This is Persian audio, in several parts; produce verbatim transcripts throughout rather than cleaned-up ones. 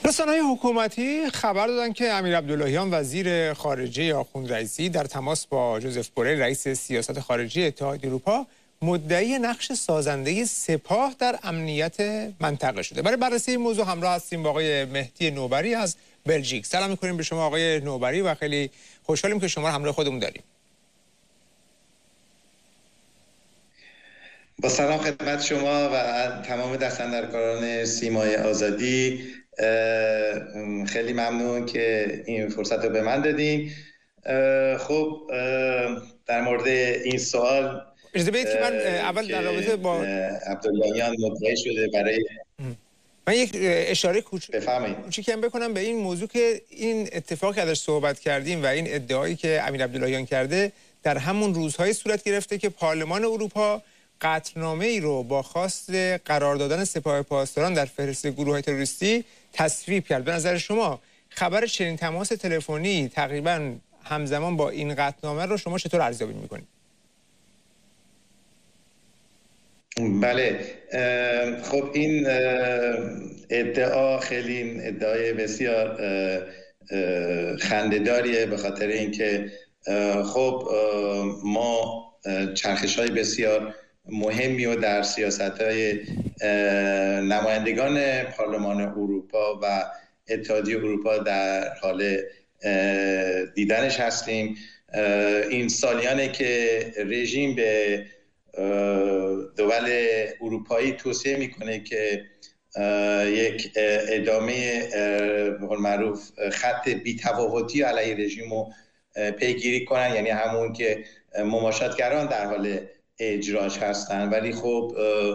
رسانه‌های حکومتی خبر دادند که امیر عبداللهیان وزیر خارجه آخوند رئیسی در تماس با جوزف بورل رئیس سیاست خارجی اتحادیه اروپا مدعی نقش سازنده سپاه در امنیت منطقه شده. برای بررسی این موضوع همراه هستیم با آقای مهدی نوبری از بلژیک. سلام می‌کنیم به شما آقای نوبری و خیلی خوشحالیم که شما رو همراه خودمون داریم. با سلام خدمت شما و تمام دستاندرکاران سیمای آزادی. خیلی ممنون که این فرصت رو به من دادین. خب در مورد این سوال اجازه بدید که من اول در رابطه با عبداللهیان مدعی شده برای من یک اشاره کوچیکی هم بکنم به این موضوع که این اتفاقی که ازش صحبت کردیم و این ادعایی که امیر عبداللهیان کرده در همون روزهای صورت گرفته که پارلمان اروپا قطعنامه ای رو با خواست قرار دادن سپاه پاسداران در فهرست گروه‌های تروریستی تصویب کرد. به نظر شما خبر چنین تماس تلفنی تقریبا همزمان با این قطعنامه رو شما چطور ارزیابی می‌کنید؟ بله، خب این ادعا خیلی ادعای بسیار خنده‌داریه، به خاطر اینکه خب ما چرخش‌های بسیار مهمی و در سیاست‌های نمایندگان پارلمان اروپا و اتحادیه اروپا در حال دیدنش هستیم. این سالیانه که رژیم به دول اروپایی توصیه میکنه که یک ادامه به قول معروف خط بی‌تفاوتی علیه رژیم رو پیگیری کنن، یعنی همون که مماشاتگران در حال اجراش هستن. ولی خب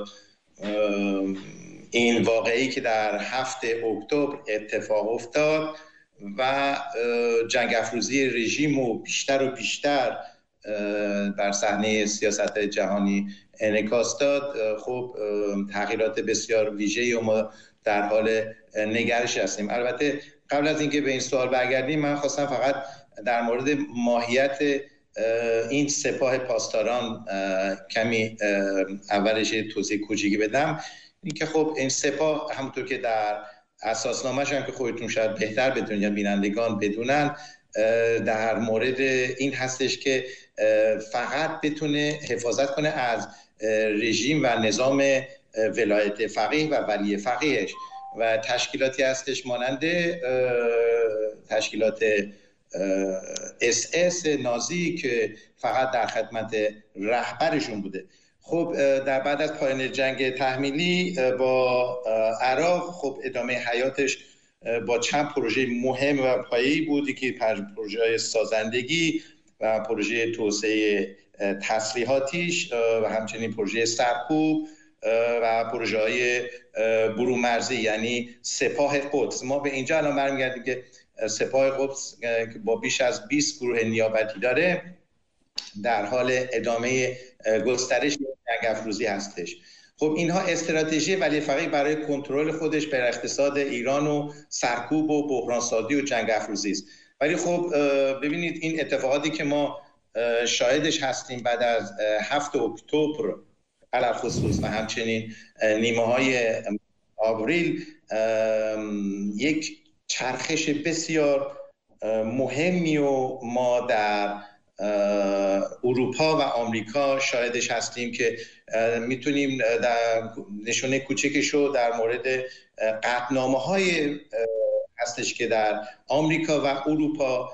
این واقعی که در هفتم اکتبر اتفاق افتاد و جنگ افروزی رژیم و بیشتر و بیشتر در صحنه سیاست جهانی انعکاس داد، خب تغییرات بسیار ویژه‌ای و ما در حال نگرش هستیم. البته قبل از اینکه به این سوال برگردیم، من خواستم فقط در مورد ماهیت این سپاه پاسداران کمی اولش توضیح کوچیکی بدم. این که خب این سپاه همونطور که در اساسنامه‌ش هم که خودتون شاید بهتر بدونید یا بینندگان بدونن، در مورد این هستش که فقط بتونه حفاظت کنه از رژیم و نظام ولایت فقیه و ولی فقیهش و تشکیلاتی هستش مانند تشکیلات اس اس نازی که فقط در خدمت رهبرشون بوده. خب در بعد از پایان جنگ تحمیلی با عراق خب ادامه حیاتش با چند پروژه مهم و پایه‌ای بود که پروژه سازندگی و پروژه توسعه تسلیحاتیش و همچنین پروژه سرکوب و پروژه‌های برون‌مرزی یعنی سپاه قدس. ما به اینجا الان برمیگردیم که سپاه قدس با بیش از بیست گروه نیابتی داره در حال ادامه گسترش جنگ افروزی هستش. خب اینها استراتژی ولی فقیه برای کنترل خودش بر اقتصاد ایران و سرکوب و بحرانسازی و جنگ افروزی است. ولی خب ببینید این اتفاقاتی که ما شاهدش هستیم بعد از هفتم اکتبر علاوه خصوص و همچنین نیمه های آوریل یک چرخش بسیار مهمی و ما در اروپا و آمریکا شاهدش هستیم که میتونیم در نشونه کوچکشو در مورد قطعنامه‌های هستش که در آمریکا و اروپا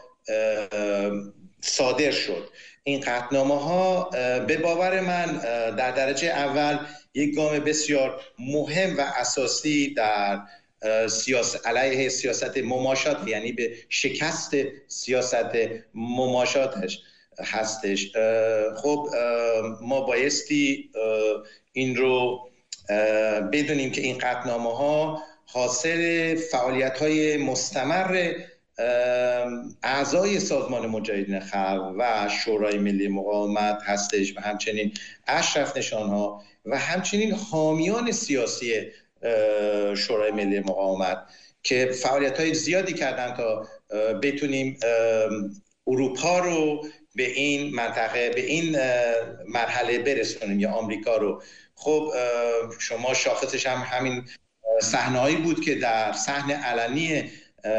صادر شد. این قطعنامه‌ها به باور من در درجه اول یک گام بسیار مهم و اساسی در سیاست علیه سیاست مماشات، یعنی به شکست سیاست مماشاتش هستش. خب ما بایستی این رو بدونیم که این قطعنامه ها حاصل فعالیت های مستمر اعضای سازمان مجاهدین خلق و شورای ملی مقاومت هستش و همچنین اشرف نشان ها و همچنین حامیان سیاسی شورای ملی مقاومت که فعالیت های زیادی کردن تا بتونیم اروپا رو به این منطقه به این مرحله برسونیم یا آمریکا رو. خب شما شاخصش هم همین صحنه‌ای بود که در صحن علنی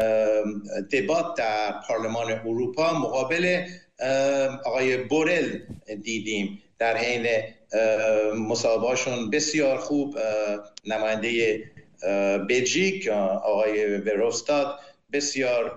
دبات در پارلمان اروپا مقابل آقای بورل دیدیم. در حین مصاحبه‌هاشون بسیار خوب نماینده بلژیک آقای وروستاد بسیار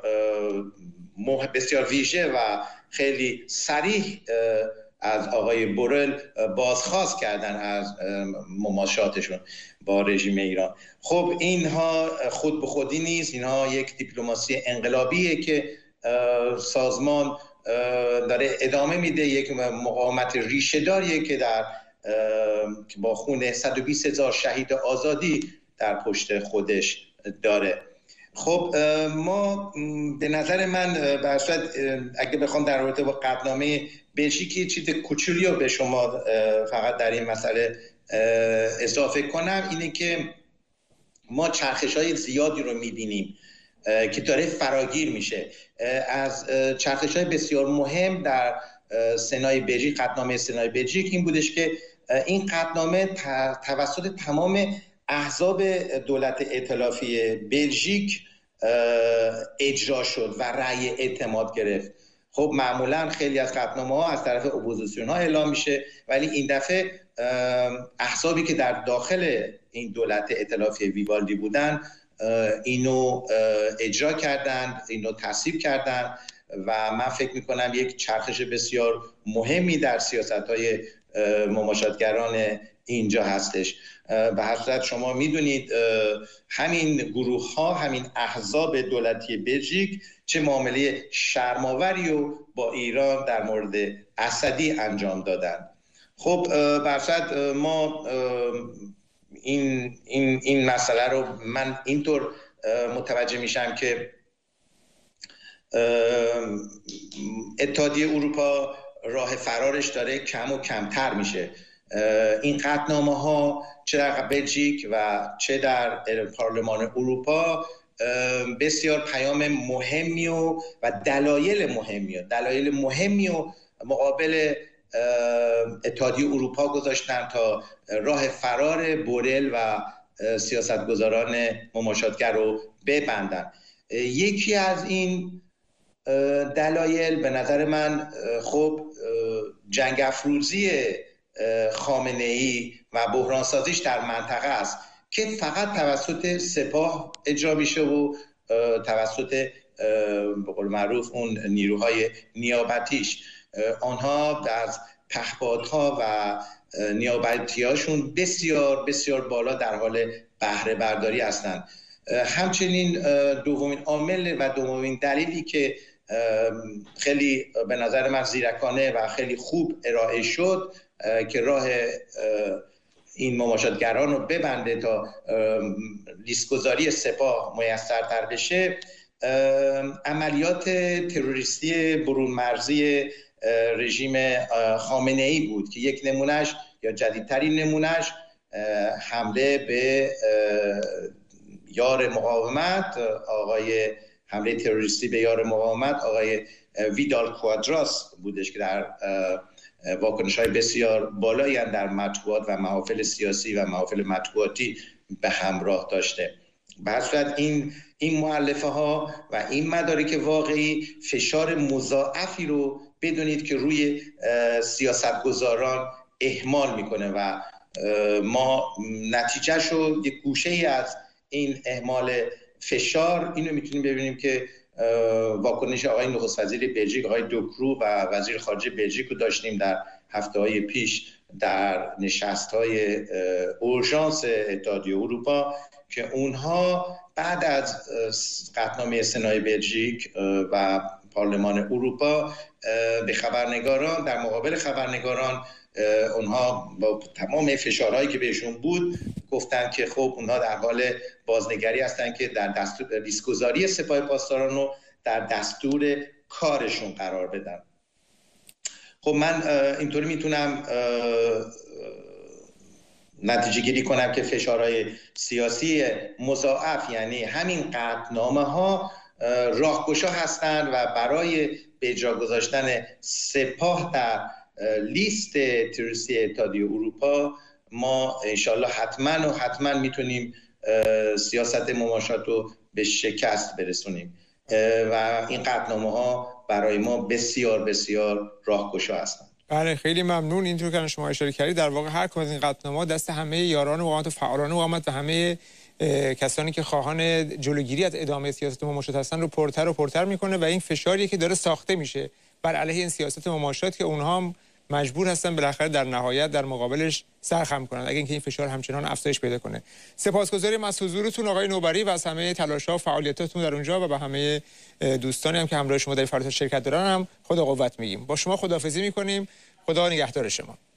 بسیار ویژه و خیلی صریح از آقای بورل بازخواست کردن از مماشاتشون با رژیم ایران. خب اینها خود به خودی نیست، اینها یک دیپلماسی انقلابیه که سازمان داره ادامه میده، یک مقاومت ریشه‌داریه که در که با خون صد و بیست هزار شهید آزادی در پشت خودش داره. خب ما به نظر من به صورت اگه بخوام در رابطه با قطعنامه بلژیکی چیز کوچولی رو به شما فقط در این مسئله اضافه کنم، اینه که ما چرخش‌های زیادی رو می‌بینیم که داره فراگیر میشه. از چرخش‌های بسیار مهم در سنای بلژیک، قطعنامه سنای بلژیک این بودش که این قطعنامه توسط تمام احزاب دولت ائتلافی بلژیک اجرا شد و رأی اعتماد گرفت. خب معمولا خیلی از قطعنامه‌ها از طرف اپوزیسیون ها اعلام میشه، ولی این دفعه احزابی که در داخل این دولت ائتلافی ویوالدی بودن اینو اجرا کردند، اینو تصویب کردند و من فکر میکنم یک چرخش بسیار مهمی در سیاست‌های مماشاتگران اینجا هستش. به هر صورت شما میدونید همین گروه ها، همین احزاب دولتی بلژیک چه معامله شرم‌آوری رو با ایران در مورد اسدی انجام دادن. خب به هر صورت ما این این این مسئله رو من اینطور متوجه میشم که اتحادیه اروپا راه فرارش داره کم و کمتر میشه. این قطعنامه ها چه در بلژیک و چه در پارلمان اروپا بسیار پیام مهمی و و دلایل مهمی و دلایل مهمی و مقابل اتحادیه اروپا گذاشتن تا راه فرار بورل و سیاستگزاران مماشاتگر رو ببندن. یکی از این دلایل به نظر من خب جنگ افروزی خامنه‌ای و بحرانسازیش در منطقه است که فقط توسط سپاه اجرا میشه و توسط به قول معروف اون نیروهای نیابتیش. آنها از پهپادها و نیابتیاشون بسیار بسیار بالا در حال بهره برداری هستند. همچنین دومین عامل و دومین دلیلی که خیلی به نظر من زیرکانه و خیلی خوب ارائه شد که راه این مماشاتگران رو ببنده تا لیست‌گذاری سپاه میسرتر بشه، عملیات تروریستی برون مرزی رژیم خامنه‌ای بود که یک نمونهش یا جدیدترین نمونهش حمله به یار مقاومت آقای حمله تروریستی به یار مقاومت آقای ویدال کوادراس بودش که در واکنش‌های بسیار بالایی در مطبوعات و محافل سیاسی و محافل مطبوعاتی به همراه داشته. به هر صورت این این مؤلفه ها و این مدارک واقعی فشار مضاعفی رو بدونید که روی سیاستگزاران اهمال میکنه و ما نتیجهش رو یک گوشه ای از این اهمال فشار اینو میتونیم ببینیم که واکنش آقای نخست وزیر بلژیک آقای دوکرو و وزیر خارجه بلژیک رو داشتیم در هفته‌های پیش در نشست‌های اورژانس اتحادیه اروپا که اونها بعد از قطعنامه سنای بلژیک و پارلمان اروپا به خبرنگاران در مقابل خبرنگاران اونها با تمام فشارهایی که بهشون بود گفتن که خب اونها در حال بازنگری هستن که در دستور لیست‌گذاری سپاه پاسداران رو در دستور کارشون قرار بدن. خب من اینطوری میتونم نتیجه گیری کنم که فشارهای سیاسی مضاعف یعنی همین قطعنامه ها راهگشا هستند و برای به اجرا گذاشتن سپاه در لیست تروریستی اتحادیه اروپا ما انشالله حتما و حتما میتونیم سیاست مماشات رو به شکست برسونیم و این قطعنامه ها برای ما بسیار بسیار راهگشا هستند. بله خیلی ممنون. اینطور که شما اشاره کردید در واقع هر کدوم از این قطعنامه‌ها دست همه یاران مقاومت و فعالان مقاومت و همه کسانی که خواهان جلوگیری از ادامه سیاست مماشات هستن رو پرتر و پرتر میکنه و این فشاری که داره ساخته میشه بر علیه این سیاست مماشات که اونها هم مجبور هستن بالاخره در نهایت در مقابلش سرخم کنند اگه اینکه این فشار همچنان افزایش پیدا کنه. سپاسگزاریم از حضورتون آقای نوبری و از همه تلاش‌ها و فعالیتاتون در اونجا و به همه دوستانی هم که همراه شما در فعالیت شرکت دارن هم خدا قوت میگیم. با شما خداحافظی میکنیم. خدا نگهدار شما.